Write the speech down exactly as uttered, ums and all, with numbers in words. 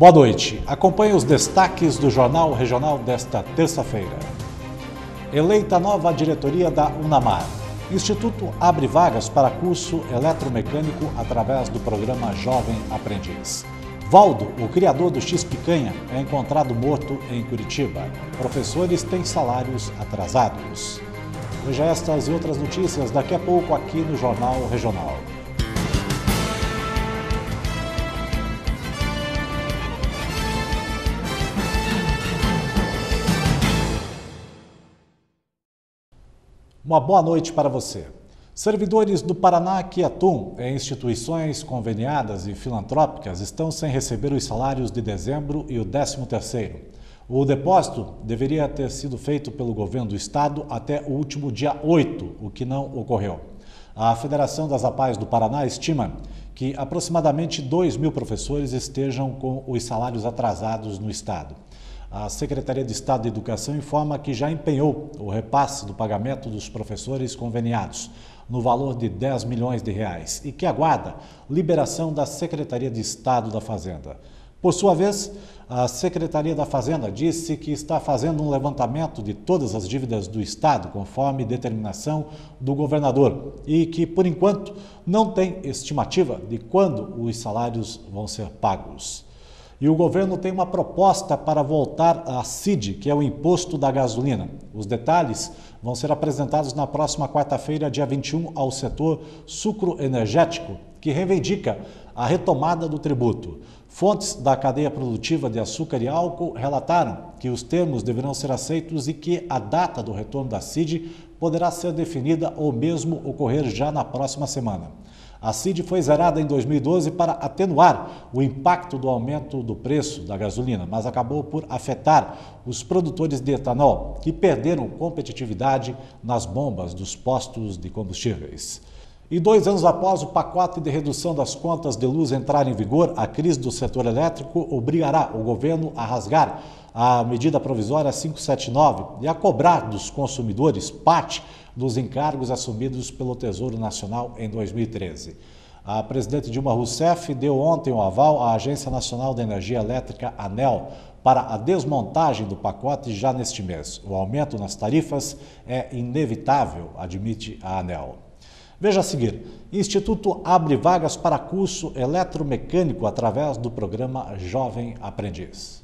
Boa noite. Acompanhe os destaques do Jornal Regional desta terça-feira. Eleita nova diretoria da UNAMAR. Instituto abre vagas para curso eletromecânico através do programa Jovem Aprendiz. Valdo, o criador do X-Picanha, é encontrado morto em Curitiba. Professores têm salários atrasados. Veja estas e outras notícias daqui a pouco aqui no Jornal Regional. Uma boa noite para você. Servidores do Paraná que atuam em instituições conveniadas e filantrópicas estão sem receber os salários de dezembro e o décimo terceiro. O depósito deveria ter sido feito pelo governo do estado até o último dia oito, o que não ocorreu. A Federação das APAES do Paraná estima que aproximadamente dois mil professores estejam com os salários atrasados no estado. A Secretaria de Estado de Educação informa que já empenhou o repasse do pagamento dos professores conveniados, no valor de dez milhões de reais, e que aguarda liberação da Secretaria de Estado da Fazenda. Por sua vez, a Secretaria da Fazenda disse que está fazendo um levantamento de todas as dívidas do Estado, conforme determinação do governador, e que, por enquanto, não tem estimativa de quando os salários vão ser pagos. E o governo tem uma proposta para voltar à C I D, que é o imposto da gasolina. Os detalhes vão ser apresentados na próxima quarta-feira, dia vinte e um, ao setor sucroenergético, que reivindica a retomada do tributo. Fontes da cadeia produtiva de açúcar e álcool relataram que os termos deverão ser aceitos e que a data do retorno da C I D poderá ser definida ou mesmo ocorrer já na próxima semana. A C I D foi zerada em dois mil e doze para atenuar o impacto do aumento do preço da gasolina, mas acabou por afetar os produtores de etanol, que perderam competitividade nas bombas dos postos de combustíveis. E dois anos após o pacote de redução das contas de luz entrar em vigor, a crise do setor elétrico obrigará o governo a rasgar a medida provisória quinhentos e setenta e nove e a cobrar dos consumidores parte dos encargos assumidos pelo Tesouro Nacional em dois mil e treze. A presidente Dilma Rousseff deu ontem o aval à Agência Nacional de Energia Elétrica, ANEEL, para a desmontagem do pacote já neste mês. O aumento nas tarifas é inevitável, admite a ANEEL. Veja a seguir, Instituto abre vagas para curso eletromecânico através do programa Jovem Aprendiz.